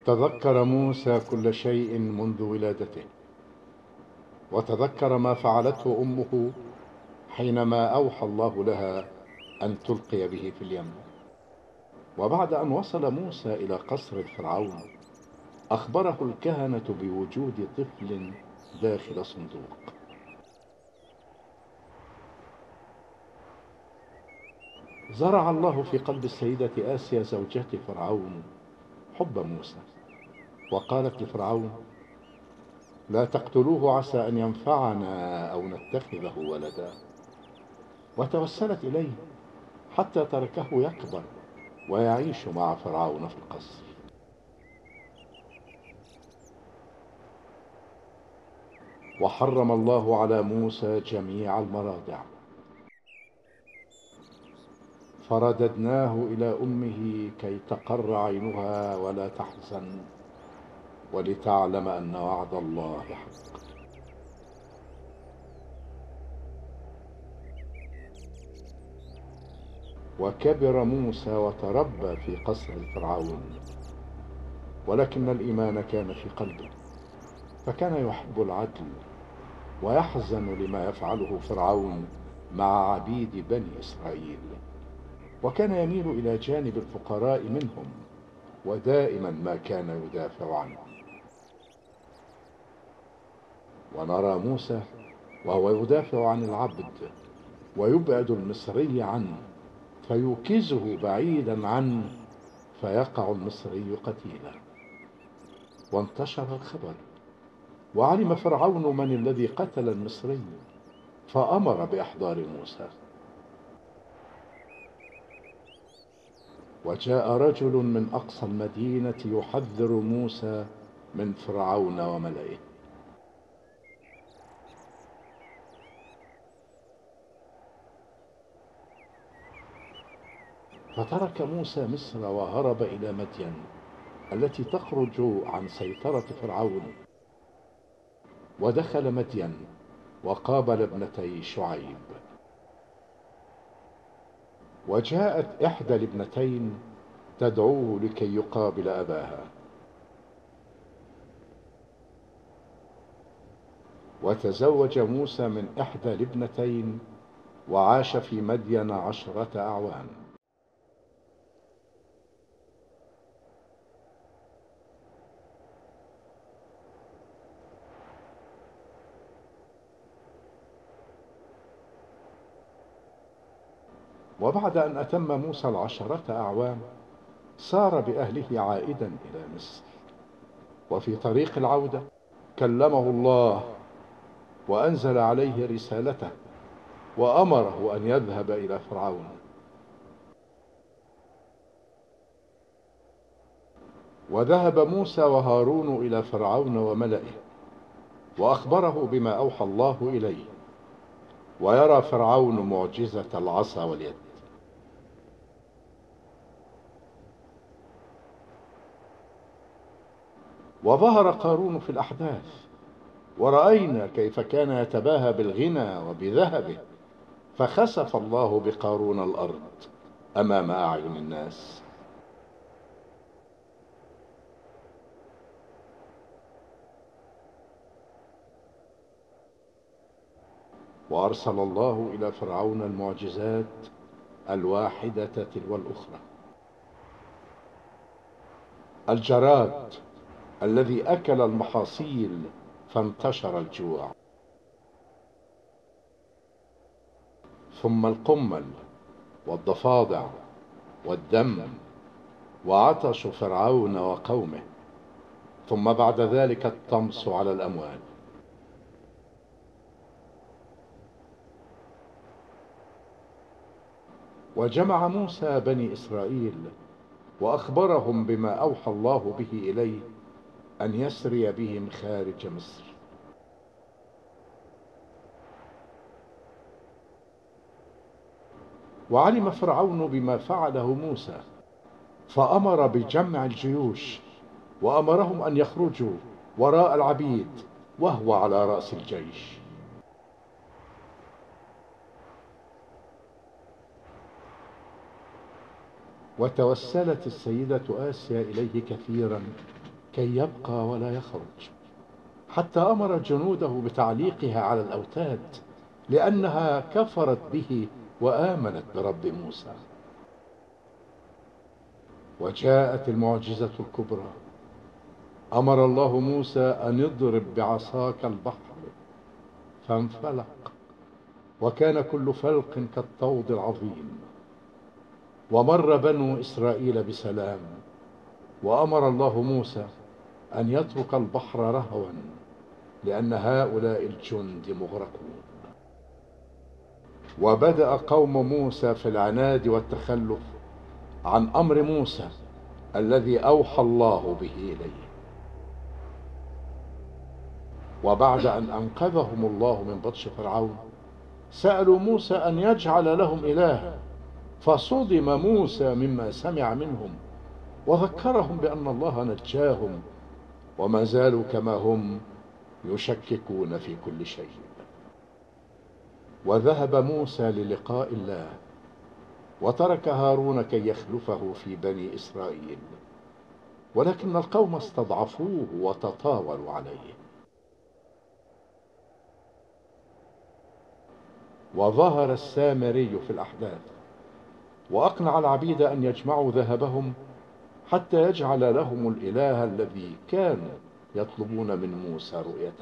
تذكر موسى كل شيء منذ ولادته، وتذكر ما فعلته أمه حينما أوحى الله لها أن تلقي به في اليم. وبعد أن وصل موسى إلى قصر الفرعون، أخبره الكهنة بوجود طفل داخل صندوق. زرع الله في قلب السيدة آسيا زوجة فرعون حب موسى، وقالت لفرعون: لا تقتلوه عسى أن ينفعنا أو نتخذه ولدا. وتوسلت إليه حتى تركه يكبر ويعيش مع فرعون في القصر. وحرم الله على موسى جميع المراضع، فرددناه إلى أمه كي تقر عينها ولا تحزن، ولتعلم أن وعد الله حق. وكبر موسى وتربى في قصر الفرعون، ولكن الإيمان كان في قلبه، فكان يحب العدل ويحزن لما يفعله فرعون مع عبيد بني إسرائيل، وكان يميل إلى جانب الفقراء منهم، ودائما ما كان يدافع عنهم. ونرى موسى وهو يدافع عن العبد ويبعد المصري عنه، فيوكزه بعيدا عنه، فيقع المصري قتيلا. وانتشر الخبر، وعلم فرعون من الذي قتل المصري، فأمر بإحضار موسى. وجاء رجل من أقصى المدينة يحذر موسى من فرعون وملئه. فترك موسى مصر وهرب إلى مدين التي تخرج عن سيطرة فرعون، ودخل مدين وقابل ابنتي شعيب. وجاءت إحدى الابنتين تدعوه لكي يقابل أباها، وتزوج موسى من إحدى الابنتين وعاش في مدين 10 أعوام. وبعد أن أتم موسى 10 أعوام، سار بأهله عائدا إلى مصر. وفي طريق العودة كلمه الله وأنزل عليه رسالته، وأمره أن يذهب إلى فرعون. وذهب موسى وهارون إلى فرعون وملئه، وأخبره بما أوحى الله إليه. ويرى فرعون معجزة العصا واليد. وظهر قارون في الأحداث، ورأينا كيف كان يتباهى بالغنى وبذهبه، فخسف الله بقارون الأرض أمام أعين الناس. وأرسل الله إلى فرعون المعجزات الواحدة تلو الأخرى: الجراد الذي أكل المحاصيل فانتشر الجوع، ثم القمل والضفادع والدم وعطش فرعون وقومه، ثم بعد ذلك الطمس على الأموال. وجمع موسى بني إسرائيل وأخبرهم بما أوحى الله به إليه أن يسري بهم خارج مصر. وعلم فرعون بما فعله موسى، فأمر بجمع الجيوش، وأمرهم أن يخرجوا وراء العبيد وهو على رأس الجيش. وتوسلت السيدة آسيا إليه كثيرا كي يبقى ولا يخرج، حتى أمر جنوده بتعليقها على الأوتاد لأنها كفرت به وآمنت برب موسى. وجاءت المعجزة الكبرى، أمر الله موسى أن يضرب بعصاك البحر فانفلق، وكان كل فلق كالطود العظيم، ومر بنو إسرائيل بسلام. وأمر الله موسى أن يترك البحر رهوا لأن هؤلاء الجند مغرقون. وبدأ قوم موسى في العناد والتخلف عن أمر موسى الذي أوحى الله به إليه. وبعد أن أنقذهم الله من بطش فرعون سألوا موسى أن يجعل لهم إله، فصدم موسى مما سمع منهم، وذكرهم بأن الله نجاهم، وما زالوا كما هم يشككون في كل شيء. وذهب موسى للقاء الله، وترك هارون كي يخلفه في بني إسرائيل، ولكن القوم استضعفوه وتطاولوا عليه. وظهر السامري في الأحداث، وأقنع العبيد أن يجمعوا ذهبهم حتى يجعل لهم الإله الذي كانوا يطلبون من موسى رؤيته.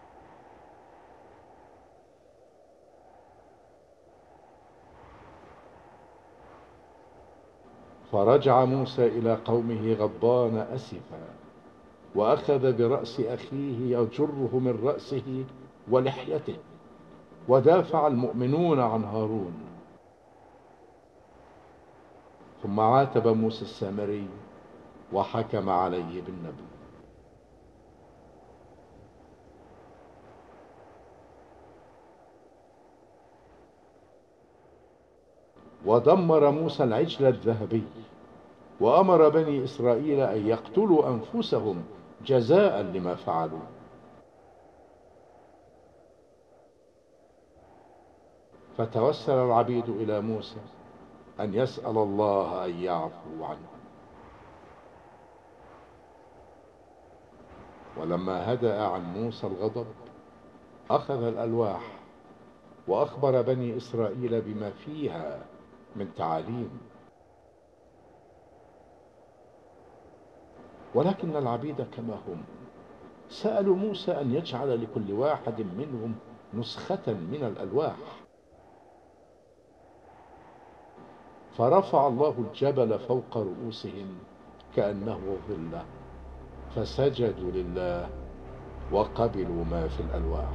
فرجع موسى إلى قومه غضبان أسفا، وأخذ برأس أخيه يجره من رأسه ولحيته، ودافع المؤمنون عن هارون. ثم عاتب موسى السامري وحكم عليه بالنبي. ودمر موسى العجل الذهبي، وأمر بني إسرائيل أن يقتلوا أنفسهم جزاء لما فعلوا. فتوسل العبيد إلى موسى أن يسأل الله أن يعفو عنهم. ولما هدأ عن موسى الغضب أخذ الألواح وأخبر بني إسرائيل بما فيها من تعاليم. ولكن العبيد كما هم سألوا موسى أن يجعل لكل واحد منهم نسخة من الألواح. فرفع الله الجبل فوق رؤوسهم كأنه ظلة، فسجدوا لله وقبلوا ما في الألواح.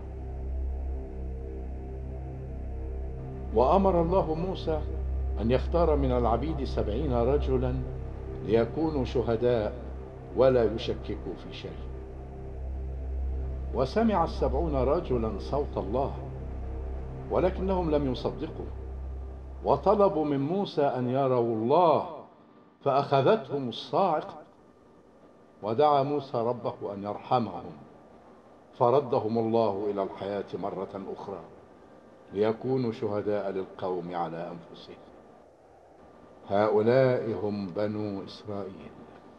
وأمر الله موسى أن يختار من العبيد 70 رجلا ليكونوا شهداء ولا يشككوا في شيء. وسمع 70 رجلا صوت الله، ولكنهم لم يصدقوا، وطلبوا من موسى أن يروا الله، فأخذتهم الصاعقة. ودعا موسى ربه أن يرحمهم، فردهم الله إلى الحياة مرة أخرى ليكونوا شهداء للقوم على أنفسهم. هؤلاء هم بنو إسرائيل.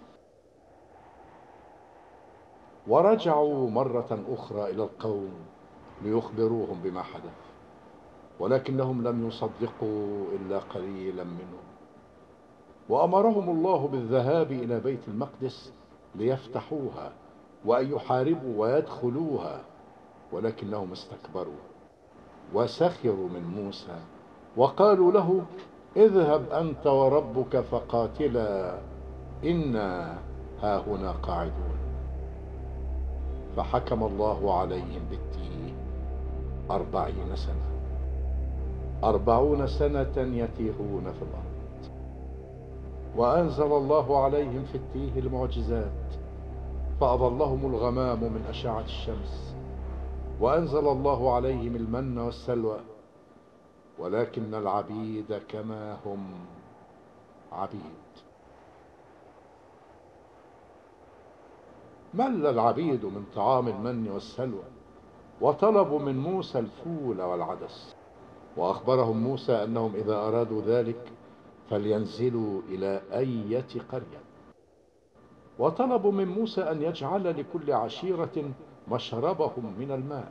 ورجعوا مرة أخرى إلى القوم ليخبروهم بما حدث، ولكنهم لم يصدقوا إلا قليلا منهم. وأمرهم الله بالذهاب إلى بيت المقدس ليفتحوها وأن يحاربوا ويدخلوها، ولكنهم استكبروا وسخروا من موسى وقالوا له: اذهب أنت وربك فقاتلا إنا هاهنا قاعدون. فحكم الله عليهم بالتيه 40 سنة، 40 سنة يتيهون في الأرض. وأنزل الله عليهم في التيه المعجزات، فأظلهم الغمام من أشعة الشمس، وأنزل الله عليهم المن والسلوى. ولكن العبيد كما هم عبيد. مل العبيد من طعام المن والسلوى، وطلبوا من موسى الفول والعدس. وأخبرهم موسى أنهم إذا أرادوا ذلك فلينزلوا إلى أية قرية. وطلبوا من موسى أن يجعل لكل عشيرة مشربهم من الماء،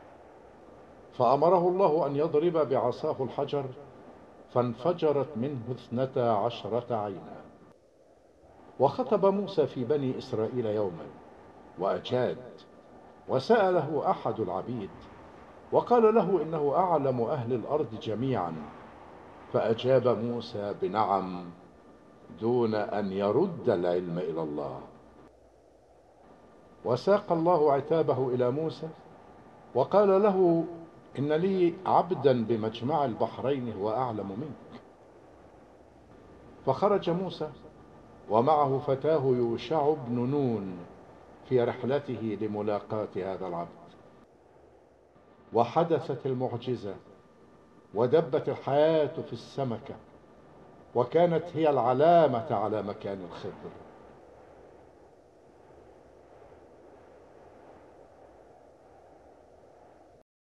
فأمره الله أن يضرب بعصاه الحجر، فانفجرت منه 12 عينا. وخطب موسى في بني إسرائيل يوما وأجاد، وسأله أحد العبيد وقال له إنه أعلم أهل الأرض جميعا، فأجاب موسى بنعم دون أن يرد العلم إلى الله. وساق الله عتابه إلى موسى وقال له إن لي عبدا بمجمع البحرين هو أعلم منك. فخرج موسى ومعه فتاه يوشع بن نون في رحلته لملاقاة هذا العبد. وحدثت المعجزة ودبت الحياة في السمكة، وكانت هي العلامة على مكان الخضر.